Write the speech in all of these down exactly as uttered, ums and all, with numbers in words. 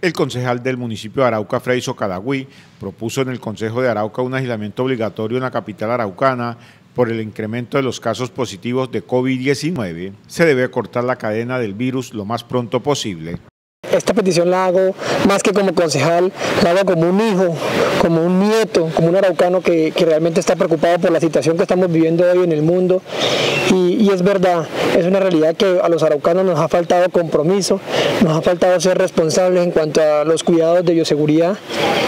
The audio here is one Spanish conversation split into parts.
El concejal del municipio de Arauca, Freyso Cadagüí, propuso en el Consejo de Arauca un aislamiento obligatorio en la capital araucana por el incremento de los casos positivos de COVID diecinueve. Se debe cortar la cadena del virus lo más pronto posible. Esta petición la hago más que como concejal, la hago como un hijo, como un nieto, como un araucano que, que realmente está preocupado por la situación que estamos viviendo hoy en el mundo. Y, y es verdad, es una realidad que a los araucanos nos ha faltado compromiso, nos ha faltado ser responsables en cuanto a los cuidados de bioseguridad.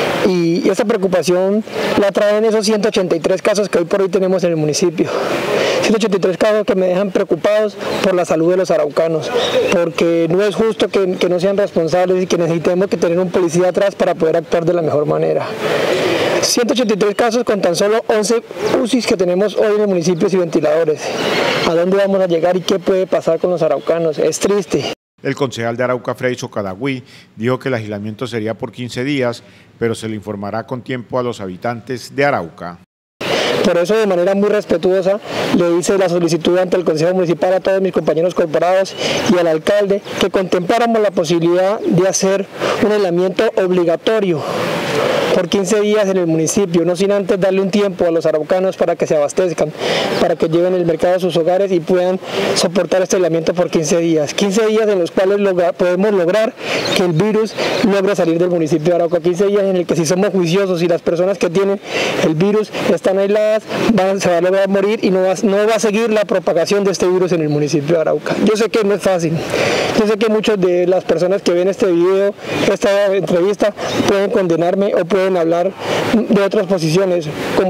Y esta preocupación la traen esos ciento ochenta y tres casos que hoy por hoy tenemos en el municipio. ciento ochenta y tres casos que me dejan preocupados por la salud de los araucanos, porque no es justo que, que no sean responsables y que necesitemos que tener un policía atrás para poder actuar de la mejor manera. ciento ochenta y tres casos con tan solo once U C Is que tenemos hoy en el municipio y ventiladores. ¿A dónde vamos a llegar y qué puede pasar con los araucanos? Es triste. El concejal de Arauca, Freyso Cadagüí, dijo que el aislamiento sería por quince días, pero se le informará con tiempo a los habitantes de Arauca. Por eso, de manera muy respetuosa, le hice la solicitud ante el Consejo Municipal a todos mis compañeros corporados y al alcalde que contempláramos la posibilidad de hacer un aislamiento obligatorio por quince días en el municipio, no sin antes darle un tiempo a los araucanos para que se abastezcan, para que lleven el mercado a sus hogares y puedan soportar este aislamiento por quince días. quince días en los cuales logra, podemos lograr que el virus logre salir del municipio de Arauca. quince días en el que si somos juiciosos y las personas que tienen el virus están aisladas, van, se va a lograr morir y no va, no va a seguir la propagación de este virus en el municipio de Arauca. Yo sé que no es fácil. Yo sé que muchas de las personas que ven este video, esta entrevista, pueden condenarme o pueden hablar de otras posiciones. Como,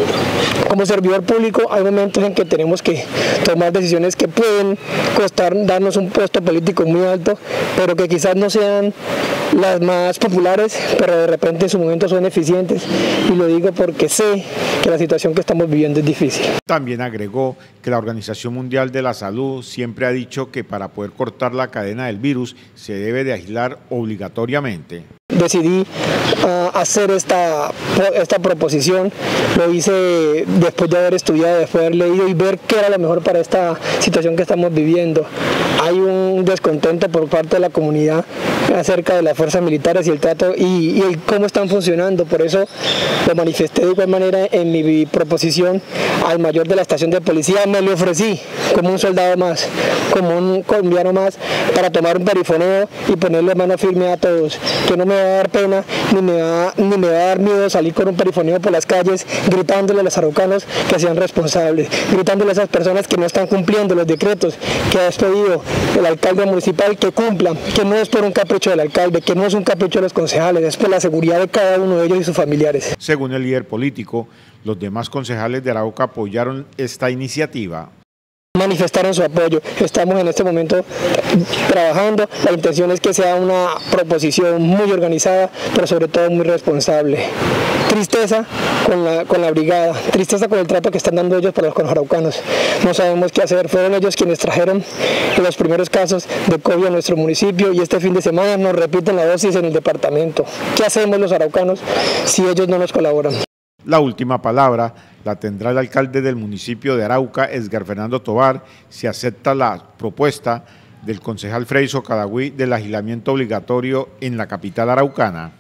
como servidor público hay momentos en que tenemos que tomar decisiones que pueden costar darnos un puesto político muy alto, pero que quizás no sean las más populares, pero de repente en su momento son eficientes, y lo digo porque sé que la situación que estamos viviendo es difícil. También agregó que la Organización Mundial de la Salud siempre ha dicho que para poder cortar la cadena del virus se debe de aislar obligatoriamente. Decidí uh, hacer esta, esta proposición, lo hice después de haber estudiado, después de haber leído y ver qué era lo mejor para esta situación que estamos viviendo. Hay un descontento por parte de la comunidad acerca de las fuerzas militares y el trato y, y el cómo están funcionando. Por eso lo manifesté de igual manera en mi proposición al mayor de la estación de policía. Me le ofrecí como un soldado más, como un colombiano más, para tomar un perifoneo y ponerle mano firme a todos, que no me va a dar pena ni me va, ni me va a dar miedo salir con un perifoneo por las calles gritándole a los araucanos que sean responsables, gritándole a esas personas que no están cumpliendo los decretos que ha expedido el alcalde municipal, que cumplan, que no es por un capricho del alcalde, que no es un capricho de los concejales, es por la seguridad de cada uno de ellos y sus familiares. Según el líder político, los demás concejales de Arauca apoyaron esta iniciativa. Manifestaron su apoyo. Estamos en este momento trabajando. La intención es que sea una proposición muy organizada, pero sobre todo muy responsable. Tristeza con la, con la brigada, tristeza con el trato que están dando ellos para los araucanos. No sabemos qué hacer. Fueron ellos quienes trajeron los primeros casos de COVID a nuestro municipio y este fin de semana nos repiten la dosis en el departamento. ¿Qué hacemos los araucanos si ellos no nos colaboran? La última palabra la tendrá el alcalde del municipio de Arauca, Edgar Fernando Tovar, si acepta la propuesta del concejal Freyso Cadagüí del aislamiento obligatorio en la capital araucana.